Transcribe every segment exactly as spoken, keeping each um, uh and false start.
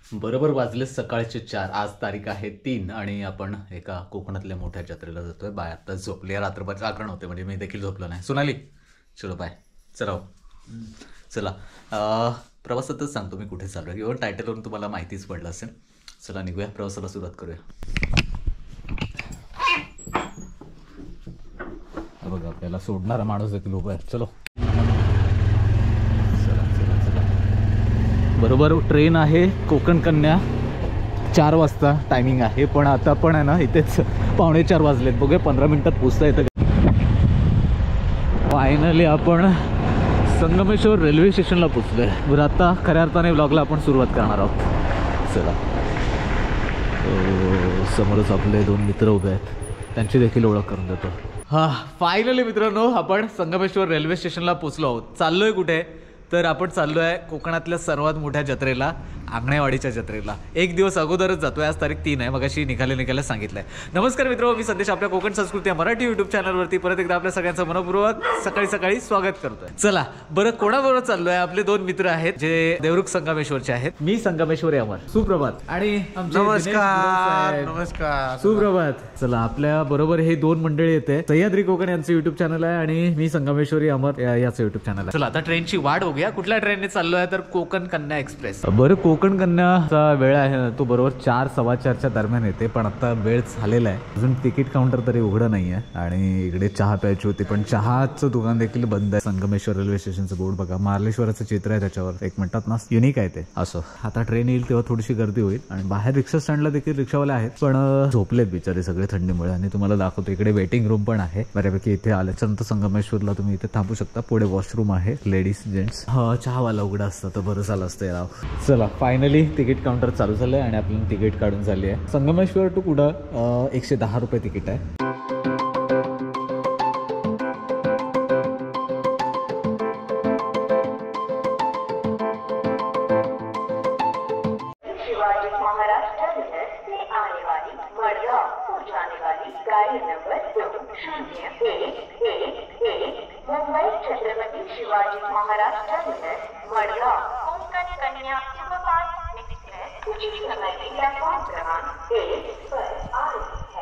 बरोबर वाजले सकाळचे चार. आज तारीख आहे तीन आणि आपण एका कोकणातल्या मोठ्या जत्रेला जातोय. बाय आता झोपली, रात्रभर जागरण होते म्हणजे मी देखील झोपलो नाही. सोनाली चलो बाय. चला चला प्रवासातच सांगतो मी कुठे चालू आहे. इव्हन टायटलवरून तुम्हाला माहितीच पडलं असेल. चला निघूया, प्रवासाला सुरुवात करूया. बघा आपल्याला सोडणारा माणूस देखील उभा आहे. चलो चला चला चला. बरोबर ट्रेन आहे कोकण कन्या, चार वाजता टायमिंग आहे. पण आता पण आहे ना इथेच पावणे चार वाजलेत. बघूया पंधरा मिनिटात पोचता येतं. फायनली आपण संगमेश्वर रेल्वे स्टेशनला पोचलोय. बरं आता खऱ्या अर्थाने व्लॉगला आपण सुरुवात करणार आहोत. चला समोरच आपले दोन मित्र उभे आहेत, त्यांची देखील ओळख करून देतो. हा फायनली मित्रांनो आपण संगमेश्वर रेल्वे स्टेशनला पोचलो आहोत. चाललोय कुठे तर आपण चाललो आहे कोकणातल्या सर्वात मोठ्या जत्रेला, आंगणेवाडीच्या जत्रेला. एक दिवस अगोदरच जातोय. आज तारीख तीन आहे, मग अशी निघाले निघायला सांगितलंय. नमस्कार मित्र, मी संदेश आपल्या कोकण संस्कृती मराठी यूट्यूब चॅनलवरती परत एकदा आपल्या सगळ्यांचं मनपूर्वक सकाळी सकाळी स्वागत करतोय. चला बरं कोणाबरोबर चाललोय? आपले दोन मित्र आहेत जे देवरुख संगमेश्वरचे आहेत. मी संगमेश्वरी अमर. सुप्रभात. आणि नमस्कार नमस्कार सुप्रभात. चला आपल्या बरोबर हे दोन मंडळी येते. सह्याद्री कोकण यांचं युट्यूब चॅनल आहे आणि मी संगमेश्वरी अमर याचं युट्यूब चॅनल आहे. चला आता ट्रेनची वाट बघूया. कुठल्या ट्रेनने चाललोय तर कोकण कन्या एक्सप्रेस. बरं कोकण कन्याचा वेळ आहे ना तो बरोबर चार सव्वा चारच्या दरम्यान येते. पण आता वेळ झालेला आहे, अजून तिकीट काउंटर तरी उघडं नाही आहे. आणि इकडे चहा प्यायची होती पण चहाचं दुकान देखील बंद आहे. संगमेश्वर रेल्वे स्टेशनचं बोर्ड बघा, मार्लेश्वराचं चित्र आहे त्याच्यावर. एक म्हणतात ना युनिक आहे ते. असो आता ट्रेन येईल तेव्हा थोडीशी गर्दी होईल. आणि बाहेर रिक्षा स्टँडला देखील रिक्षावाले आहेत पण झोपलेत बिचारे सगळे थंडीमुळे. आणि तुम्हाला दाखवतो इकडे वेटिंग रूम पण आहे बऱ्यापैकी. इथे आल्याच्यानंतर संगमेश्वरला तुम्ही इथे थांबू शकता. पुढे वॉशरूम आहे लेडीज जेंट्स. चहावाला उघडा असतं तर बरं झालं असतं यार. चला फायनली तिकीट काउंटर चालू झालंय आणि आपल्याला तिकीट काढून झाली आहे. संगमेश्वर टू कुडा एकशे दहा रुपये तिकीट आहे. शिवाजी महाराज टर्मिनस से आने वाली मडगांव को जाने वाली गाड़ी नंबर दो शून्य एक एक एक Mumbai Chhatrapati Shivaji Maharaj terminus Madgaon Konkan Kanya superfast express उचित समय में प्लेटफॉर्म क्रमांक एक पर आ रही है.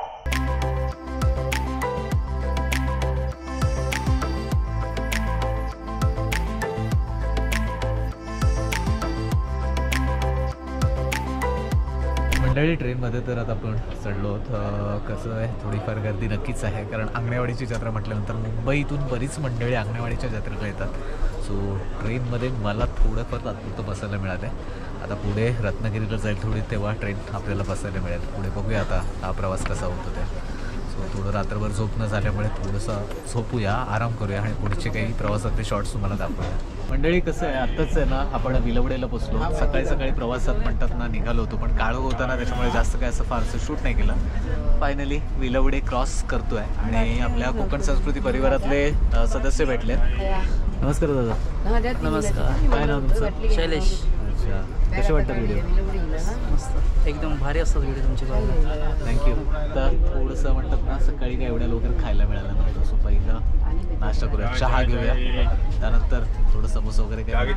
मंडळी ट्रेनमध्ये तर आता आपण चढलो आहोत. कसं आहे थोडीफार गर्दी नक्कीच आहे कारण आंगणेवाडीची जत्रा म्हटल्यानंतर मुंबईतून बरीच मंडळी आंगणेवाडीच्या जत्रेला येतात. सो ट्रेनमध्ये मला थोडंफार तात्पुरतं बसायला मिळालं आहे. आता पुढे रत्नागिरीला जाईल थोडी तेव्हा ट्रेन आपल्याला बसायला मिळेल. पुढे बघूया आता हा प्रवास कसा होतो ते. सो थोडं रात्रभर झोप न झाल्यामुळे थोडंसं झोपूया, आराम करूया आणि पुढचे काही प्रवासातले शॉर्ट्स तुम्हाला दाखवूया. मंडळी कसं आहे आत्ताच आहे ना आपण विलवडेला पोचलो. सकाळी सकाळी प्रवासात म्हणतात ना निघालो होतो पण काळोख होता ना त्याच्यामुळे जास्त काय असं फारसं शूट नाही केलं. फायनली विलवडे क्रॉस करतोय आणि आपल्या कोकण संस्कृती परिवारातले सदस्य भेटलेत. नमस्कार दादा. नमस्कार. काय नाव तुमचं? शैलेश. अच्छा कसे वाटतात व्हिडिओ? मस्त एकदम भारी असतात व्हिडिओ तुमचे बघायला. थँक्यू. तर थोडंसं म्हणतात ना सकाळी काय एवढ्या लवकर खायला मिळालं नव्हतं. सो पहिलं नाश्ता करूया, चहा घेऊया, त्यानंतर थोडं समोसा वगैरे काय.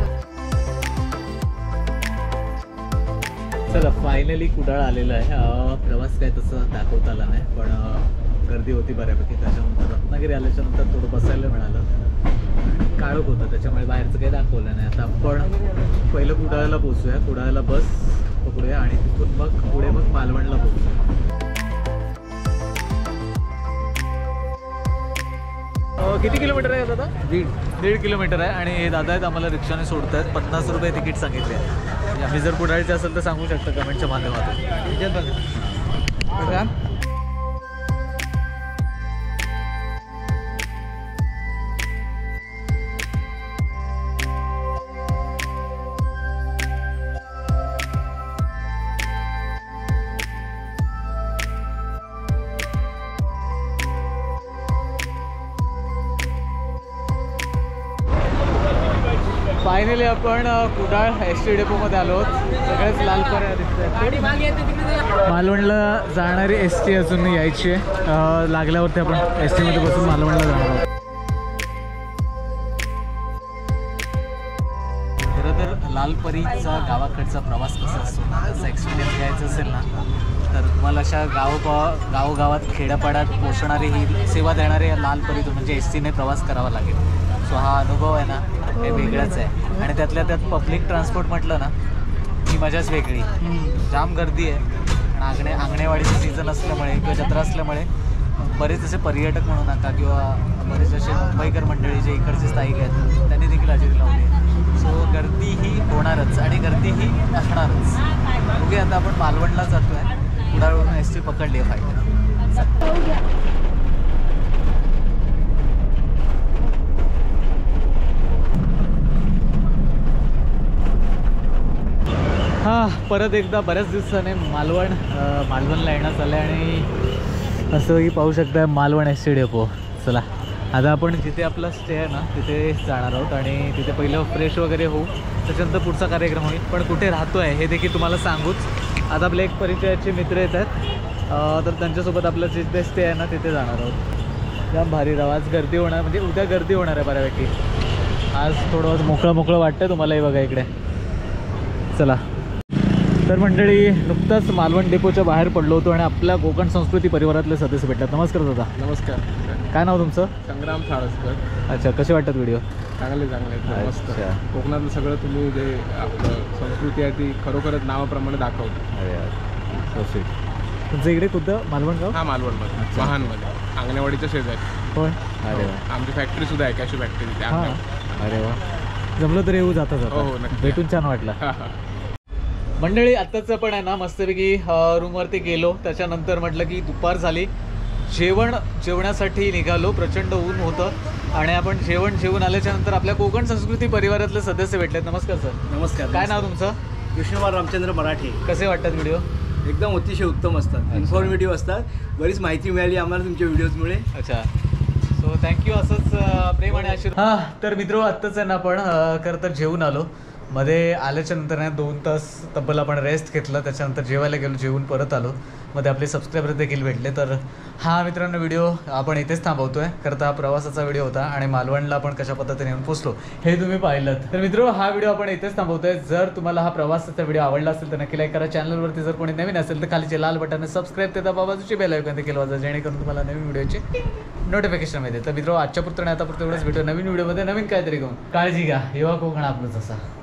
चला फायनली कुडाळ आलेलं आहे. प्रवास काय तसं दाखवता आला नाही पण गर्दी होती बऱ्यापैकी. त्याच्यानंतर रत्नागिरी आल्याच्यानंतर थोडं बसायला मिळालं. काळोख होतं त्याच्यामुळे बाहेरचं काही दाखवलं नाही. आता आपण पहिलं कुडाळला पोचूया. कुडाळला बस पकडूया आणि तिथून मग पुढे मग मालवणला पोचूया. किती किलोमीटर आहे दादा? दीड दीड किलोमीटर आहे. आणि हे दादा आहेत आम्हाला रिक्षाने सोडत आहेत. पन्नास रुपये तिकीट सांगितले आहे. आम्ही जर कुडाळचे असेल तर सांगू शकता कमेंटच्या माध्यमातून. फायनली आपण कुडाळ एस टी डेपोमध्ये आलो आहोत. सगळ्याच लाल पऱ्या दिसतात. मालवणला जाणारी एस टी अजून यायची आहे. लागल्यावरती आपण एस टीमध्ये बसून मालवणला जाणार आहोत. खरं तर लाल लालपरीचा गावाकडचा प्रवास कसा असतो ना त्याचा एक्सपिरियन्स घ्यायचा असेल ना तर तुम्हाला अशा गावोगाव गावोगावात खेड्यापाड्यात पोचणारी ही सेवा देणारी लालपरीतून म्हणजे एस टीने प्रवास करावा लागेल. सो हा अनुभव आहे ना हे वेगळाच आहे आणि त्यातल्या त्यात पब्लिक ट्रान्सपोर्ट म्हटलं ना ही मजाच वेगळी. जाम गर्दी आहे आणि आंगणे आंगणेवाडीचं सीझन असल्यामुळे किंवा जत्रा असल्यामुळे बरेच असे पर्यटक म्हणू नका किंवा बरेच असे मुंबईकर मंडळी जे इकडचे स्थायिक आहेत त्यांनी देखील हजेरी लावली आहे. सो गर्दी ही होणारच आणि गर्दी ही असणारच. बघूया आता आपण मालवणला जातो आहे. कुडाळवरून एस टी पकडली आहे फाईट. हां परत एकदा बऱ्याच दिवसाने मालवण मालवणला येण्यात आलं आहे आणि असंही पाहू शकता मालवण एस टी डेपो. चला आता आपण जिथे आपला स्टे आहे ना तिथे जाणार आहोत आणि तिथे पहिलं फ्रेश वगैरे होऊ त्याच्यानंतर पुढचा कार्यक्रम होईल. पण कुठे राहतो आहे हे देखील तुम्हाला सांगूच. आता आपले एक परिचयाचे मित्र येत आहेत तर त्यांच्यासोबत आपलं जिथे स्टे आहे ना तिथे जाणार आहोत. जाम भारी राव. आज गर्दी होणार म्हणजे उद्या गर्दी होणार आहे बऱ्यापैकी. आज थोडं मोकळं मोकळं वाटतं तुम्हालाही बघा इकडे. चला तर मंडळी नुकताच मालवण डेपोच्या बाहेर पडलो होतो आणि आपल्या कोकण संस्कृती परिवारातले सदस्य भेटतात. नमस्कार दादा. नमस्कार. काय नाव तुमचं? संग्राम साळसकर. अच्छा कसे वाटतात व्हिडिओ? चांगले चांगले मस्त. अच्छा. कोकणातलं सगळं तुम्ही जे आपलं संस्कृती आहे ती खरोखरच नावाप्रमाणे दाखवतो. अरे यार सो स्वीट. तुमचं इकडे कुठं मालवण गाव? हा मालवणमध्ये वाहनमध्ये अंगणवाडीच्या शेजारी. होय. अरे वा. आमची फॅक्टरी सुद्धा आहे कॅशू फॅक्टरी तिथे. हां अरे वा. जमलं तर येऊ जाता हो जाता. हो नक्की. भेटून छान वाटलं. हां हां मंडळी आत्ताच पण आहे ना मस्तपैकी रूमवरती गेलो. त्याच्यानंतर म्हटलं की दुपार झाली. जेवण जेवण्यासाठी निघालो. प्रचंड ऊन होतं आणि आपण जेवण जेवून आल्याच्या नंतर आपल्या कोकण संस्कृती परिवारातले सदस्य भेटलेत. नमस्कार सर. नमस्कार. काय नाव तुमचं? कृष्णकुमार रामचंद्र मराठे. कसे वाटतात व्हिडिओ? एकदम अतिशय उत्तम असतात. इन्फॉर्मेटिव्ह असतात. बरीच माहिती मिळाली आम्हाला तुमच्या व्हिडिओजमुळे. अच्छा सो थँक्यू. असंच प्रेम आणि आशीर्वाद. हां तर मित्र आत्ताच आहे ना आपण खरं तर जेवून आलो. मध्ये आल्याच्या नंतर ना दोन तास तब्बल आपण रेस्ट घेतला. त्याच्यानंतर जेवायला गेलो. जेवून परत आलो. मध्ये आपले सबस्क्रायबर देखील भेटले. तर हा मित्रांनो व्हिडिओ आपण इथेच थांबवतो आहे. खरं तर हा प्रवासाचा व्हिडिओ होता आणि मालवणला आपण कशा पद्धतीने येऊन पोचलो हे तुम्ही पाहिलं. तर मित्र हा व्हिडिओ आपण इथेच थांबवतो आहे. जर तुम्हाला हा प्रवासाचा व्हिडिओ आवडला असेल तर नक्की लाईक करा. चॅनलवरती जर कोणी नवीन असेल तर खालीचे लाल बटन सबस्क्राईब ते दाबा. बाजूची बेल आयकॉन देखील वाजवा जेणेकरून तुम्हाला नवीन व्हिडिओची नोटिफिकेशन मिळते. तर मित्र आजच्या पुरतं आणि आता पुरतं एवढंच भेटू नवीन व्हिडिओमध्ये नवीन काहीतरी घेऊन. काळजी घ्या. येवा कोकण आपलंच असा.